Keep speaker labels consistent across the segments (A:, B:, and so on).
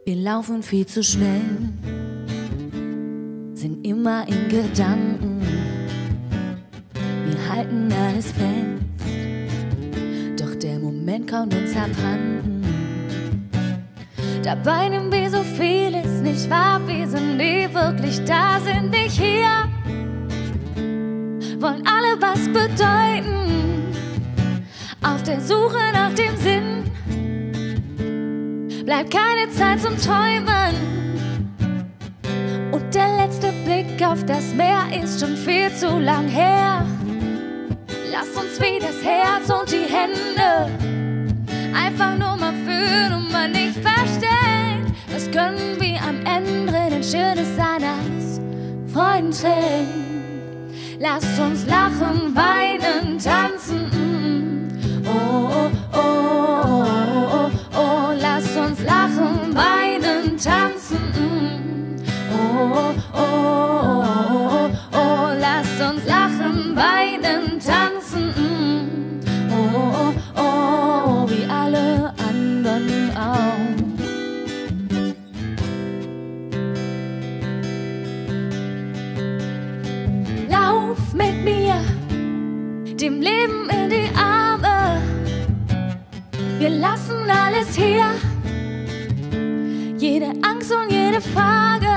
A: Wir laufen viel zu schnell, sind immer in Gedanken. Wir halten alles fest, doch der Moment kommt uns abhanden. Dabei nehmen wir so vieles nicht wahr, wir sind nie wirklich da, sind nicht hier. Wollen alle was bedeuten, auf der Suche nach dem Sinn. Bleibt keine Zeit zum Träumen, und der letzte Blick auf das Meer ist schon viel zu lang her. Lass uns wie das Herz und die Hände einfach nur mal fühlen und mal nicht verstehen. Was können wir am Ende denn Schönes sein als Freuden sehen? Lass uns lachen, weinen, tanzen. Oh, oh, oh, oh, oh, oh. Lass uns lachen, weinen, tanzen. Oh, oh, oh, oh, oh. Lass uns lachen, weinen, tanzen. Oh, oh, oh, wie alle anderen auch. Lauf mit mir, dem Leben in die Arme. Wir lassen alles hier, jede Angst und jede Frage.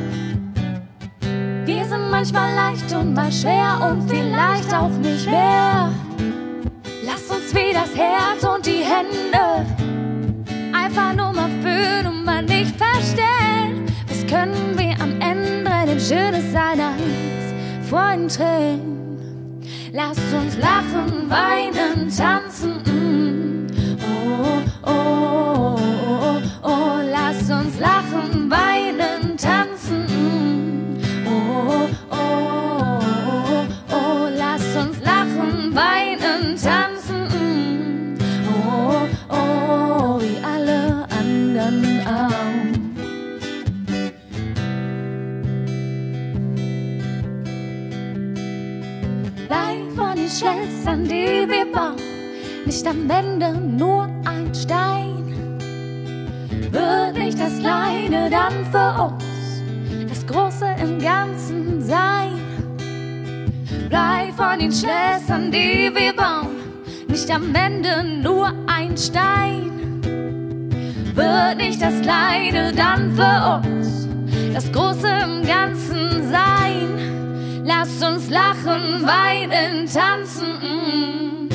A: Wir sind manchmal leicht und mal schwer und vielleicht auch nicht mehr. Lass uns wie das Herz und die Hände einfach nur mal fühlen und mal nicht verstehen. Was können wir am Ende denn Schönes sein als Freuden tränen? Lass uns lachen, weinen, tanzen. Oh, oh, oh, oh, oh. Lass uns lachen, weinen, tanzen. Oh, oh, oh, oh. Lass uns lachen, weinen, tanzen. Oh, oh, wie alle anderen auch. Bleib von den Schlössern, die wir bauen, nicht am Ende nur ein Stein. Wird nicht das Kleine dann für uns das Große im Ganzen sein? Bleib von den Schlössern, die wir bauen, nicht am Ende nur ein Stein. Wird nicht das Kleine dann für uns das Große im Ganzen sein? Lass uns lachen, weinen, tanzen.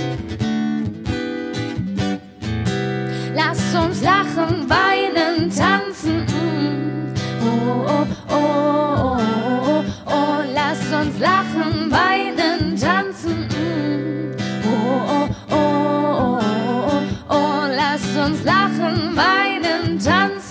A: Lass uns lachen, weinen, tanzen. Oh, oh, oh, oh, oh, oh. Lass uns lachen, weinen, tanzen. Oh, oh, oh, oh, oh. Lass uns lachen, weinen, tanzen.